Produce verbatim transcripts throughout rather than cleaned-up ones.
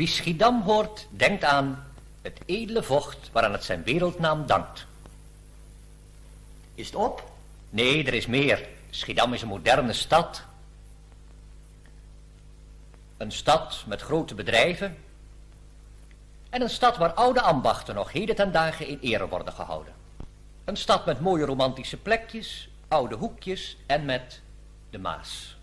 Wie Schiedam hoort, denkt aan het edele vocht waaraan het zijn wereldnaam dankt. Is het op? Nee, er is meer. Schiedam is een moderne stad. Een stad met grote bedrijven. En een stad waar oude ambachten nog heden ten dagen in ere worden gehouden. Een stad met mooie romantische plekjes, oude hoekjes en met de Maas.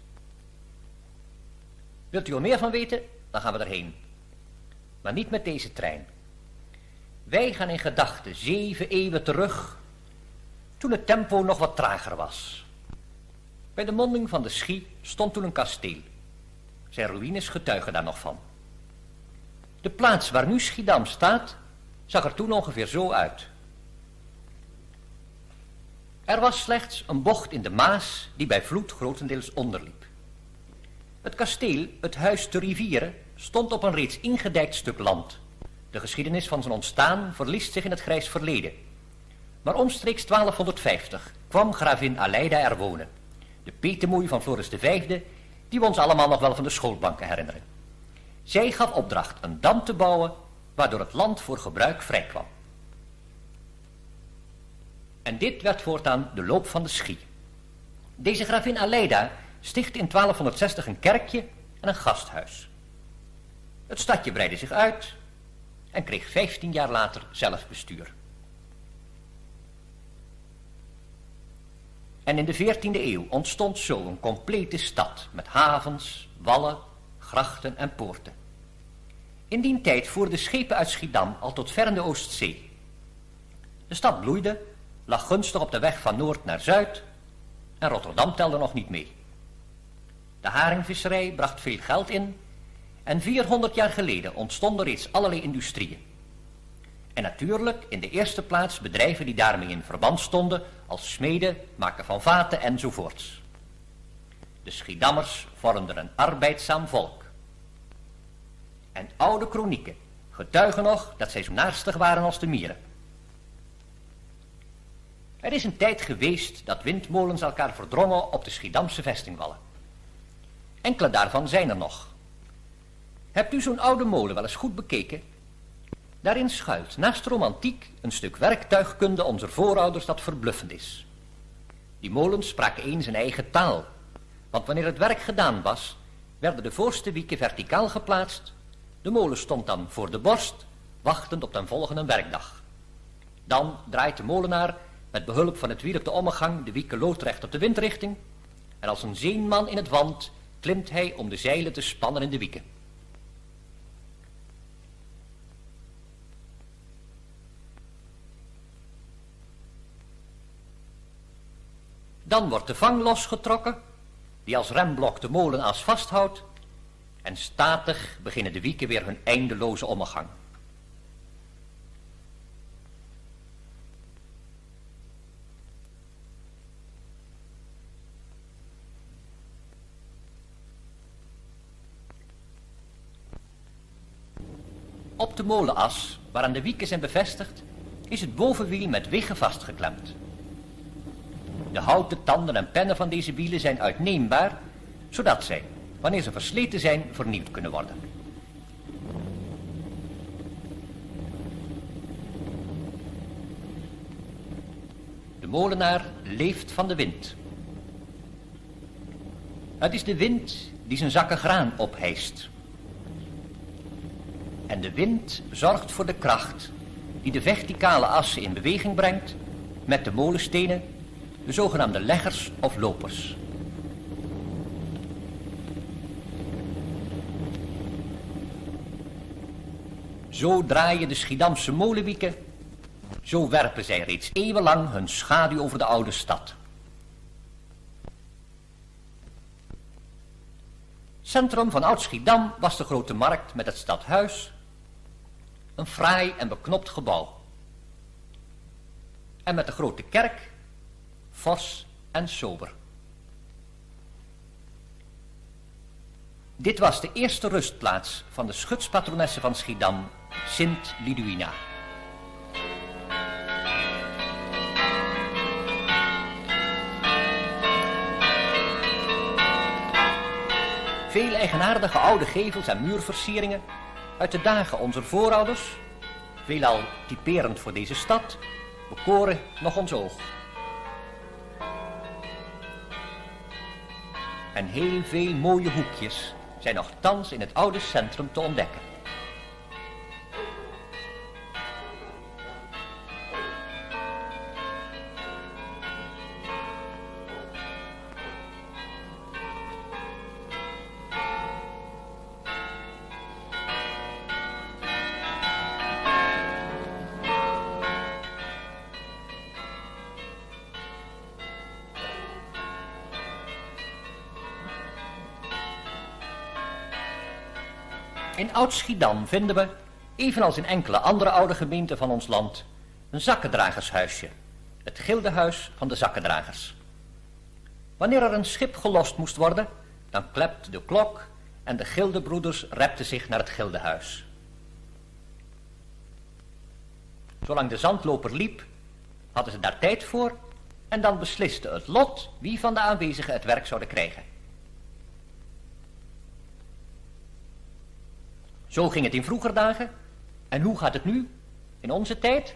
Wilt u er meer van weten? Dan gaan we erheen. Maar niet met deze trein. Wij gaan in gedachten zeven eeuwen terug, toen het tempo nog wat trager was. Bij de monding van de Schie stond toen een kasteel. Zijn ruïnes getuigen daar nog van. De plaats waar nu Schiedam staat, zag er toen ongeveer zo uit. Er was slechts een bocht in de Maas die bij vloed grotendeels onderliep. Het kasteel, het Huis te Rivieren, stond op een reeds ingedijkt stuk land. De geschiedenis van zijn ontstaan verliest zich in het grijs verleden. Maar omstreeks twaalfhonderdvijftig kwam gravin Aleida er wonen. De petemoei van Floris de Vijfde, die we ons allemaal nog wel van de schoolbanken herinneren. Zij gaf opdracht een dam te bouwen, waardoor het land voor gebruik vrij kwam. En dit werd voortaan de loop van de Schie. Deze gravin Aleida stichtte in twaalfhonderdzestig een kerkje en een gasthuis. Het stadje breidde zich uit en kreeg vijftien jaar later zelf bestuur. En in de veertiende eeuw ontstond zo een complete stad met havens, wallen, grachten en poorten. In die tijd voerden schepen uit Schiedam al tot ver in de Oostzee. De stad bloeide, lag gunstig op de weg van noord naar zuid en Rotterdam telde nog niet mee. De haringvisserij bracht veel geld in en vierhonderd jaar geleden ontstonden reeds allerlei industrieën. En natuurlijk in de eerste plaats bedrijven die daarmee in verband stonden als smeden, maken van vaten enzovoorts. De Schiedammers vormden een arbeidzaam volk. En oude kronieken getuigen nog dat zij zo naarstig waren als de mieren. Er is een tijd geweest dat windmolens elkaar verdrongen op de Schiedamse vestingwallen. Enkele daarvan zijn er nog. Hebt u zo'n oude molen wel eens goed bekeken? Daarin schuilt naast romantiek een stuk werktuigkunde onze voorouders dat verbluffend is. Die molens spraken eens een eigen taal, want wanneer het werk gedaan was, werden de voorste wieken verticaal geplaatst. De molen stond dan voor de borst, wachtend op den volgende werkdag. Dan draait de molenaar met behulp van het wiel op de ommegang de wieken loodrecht op de windrichting en als een zeenman in het wand klimt hij om de zeilen te spannen in de wieken. Dan wordt de vang losgetrokken, die als remblok de molenaas vasthoudt, en statig beginnen de wieken weer hun eindeloze ommegang. Op de molenas, waaraan de wieken zijn bevestigd, is het bovenwiel met wiggen vastgeklemd. De houten tanden en pennen van deze wielen zijn uitneembaar, zodat zij, wanneer ze versleten zijn, vernieuwd kunnen worden. De molenaar leeft van de wind. Het is de wind die zijn zakken graan ophijst. En de wind zorgt voor de kracht die de verticale assen in beweging brengt met de molenstenen, de zogenaamde leggers of lopers. Zo draaien de Schiedamse molenwieken, zo werpen zij reeds eeuwenlang hun schaduw over de oude stad. Centrum van Oud-Schiedam was de grote markt met het stadhuis, een fraai en beknopt gebouw. En met de grote kerk, fors en sober. Dit was de eerste rustplaats van de schutspatronesse van Schiedam, Sint Liduina. Veel eigenaardige oude gevels en muurversieringen uit de dagen onze voorouders, veelal typerend voor deze stad, bekoren nog ons oog. En heel veel mooie hoekjes zijn nog thans in het oude centrum te ontdekken. In Oud-Schiedam vinden we, evenals in enkele andere oude gemeenten van ons land, een zakkendragershuisje, het gildehuis van de zakkendragers. Wanneer er een schip gelost moest worden, dan klepte de klok en de gildebroeders repten zich naar het gildehuis. Zolang de zandloper liep, hadden ze daar tijd voor en dan besliste het lot wie van de aanwezigen het werk zouden krijgen. Zo ging het in vroeger dagen. En hoe gaat het nu, in onze tijd?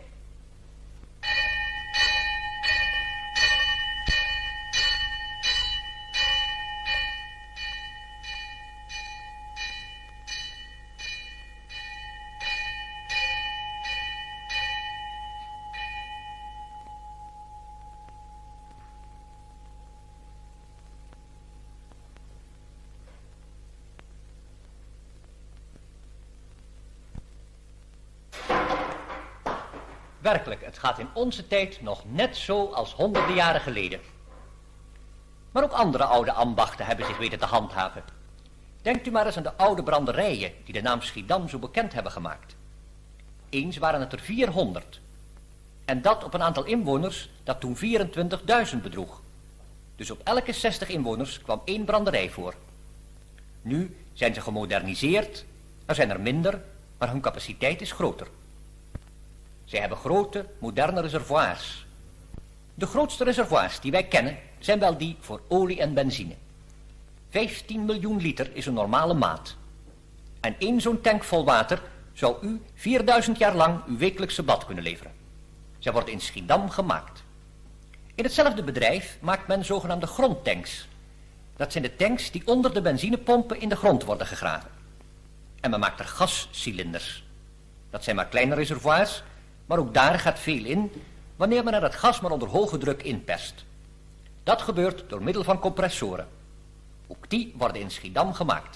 Werkelijk, het gaat in onze tijd nog net zo als honderden jaren geleden. Maar ook andere oude ambachten hebben zich weten te handhaven. Denkt u maar eens aan de oude branderijen die de naam Schiedam zo bekend hebben gemaakt. Eens waren het er vierhonderd. En dat op een aantal inwoners dat toen vierentwintigduizend bedroeg. Dus op elke zestig inwoners kwam één branderij voor. Nu zijn ze gemoderniseerd, er zijn er minder, maar hun capaciteit is groter. Zij hebben grote, moderne reservoirs. De grootste reservoirs die wij kennen zijn wel die voor olie en benzine. vijftien miljoen liter is een normale maat. En één zo'n tank vol water zou u vierduizend jaar lang uw wekelijkse bad kunnen leveren. Zij worden in Schiedam gemaakt. In hetzelfde bedrijf maakt men zogenaamde grondtanks. Dat zijn de tanks die onder de benzinepompen in de grond worden gegraven. En men maakt er gascilinders. Dat zijn maar kleine reservoirs, maar ook daar gaat veel in wanneer men er het gas maar onder hoge druk inperst. Dat gebeurt door middel van compressoren. Ook die worden in Schiedam gemaakt.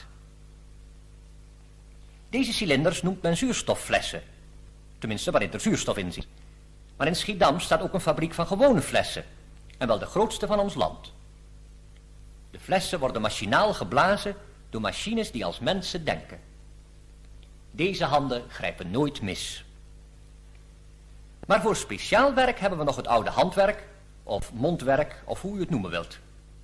Deze cilinders noemt men zuurstofflessen. Tenminste, waarin er zuurstof in zit. Maar in Schiedam staat ook een fabriek van gewone flessen. En wel de grootste van ons land. De flessen worden machinaal geblazen door machines die als mensen denken. Deze handen grijpen nooit mis. Maar voor speciaal werk hebben we nog het oude handwerk, of mondwerk, of hoe u het noemen wilt.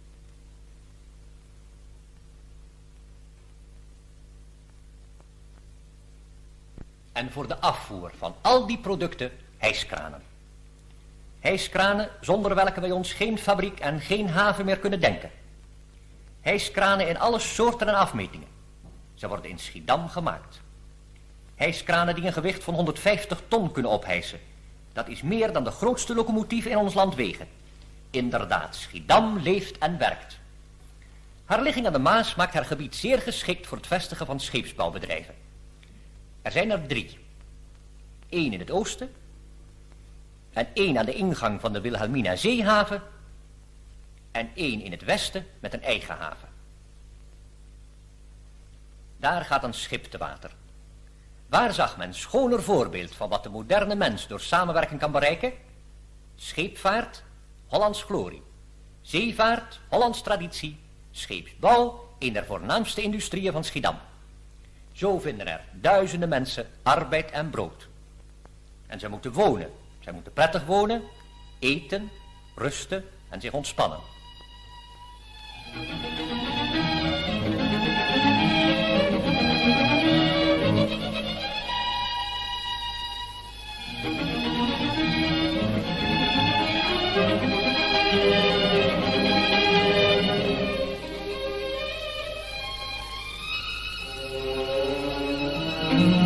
En voor de afvoer van al die producten hijskranen. Hijskranen zonder welke wij ons geen fabriek en geen haven meer kunnen denken. Hijskranen in alle soorten en afmetingen. Ze worden in Schiedam gemaakt. Hijskranen die een gewicht van honderdvijftig ton kunnen ophijsen. Dat is meer dan de grootste locomotieven in ons land wegen. Inderdaad, Schiedam leeft en werkt. Haar ligging aan de Maas maakt haar gebied zeer geschikt voor het vestigen van scheepsbouwbedrijven. Er zijn er drie. Eén in het oosten. En één aan de ingang van de Wilhelmina Zeehaven. En één in het westen met een eigen haven. Daar gaat een schip te water. Waar zag men schoner voorbeeld van wat de moderne mens door samenwerking kan bereiken? Scheepvaart, Hollands glorie. Zeevaart, Hollands traditie. Scheepsbouw, een der voornaamste industrieën van Schiedam. Zo vinden er duizenden mensen arbeid en brood. En zij moeten wonen. Zij moeten prettig wonen, eten, rusten en zich ontspannen. Mm-hmm.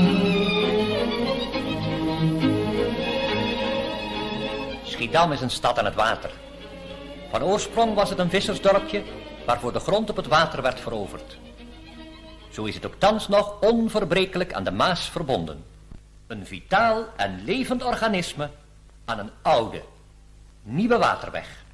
Schiedam is een stad aan het water. Van oorsprong was het een vissersdorpje waarvoor de grond op het water werd veroverd. Zo is het ook thans nog onverbrekelijk aan de Maas verbonden. Een vitaal en levend organisme aan een oude, nieuwe waterweg.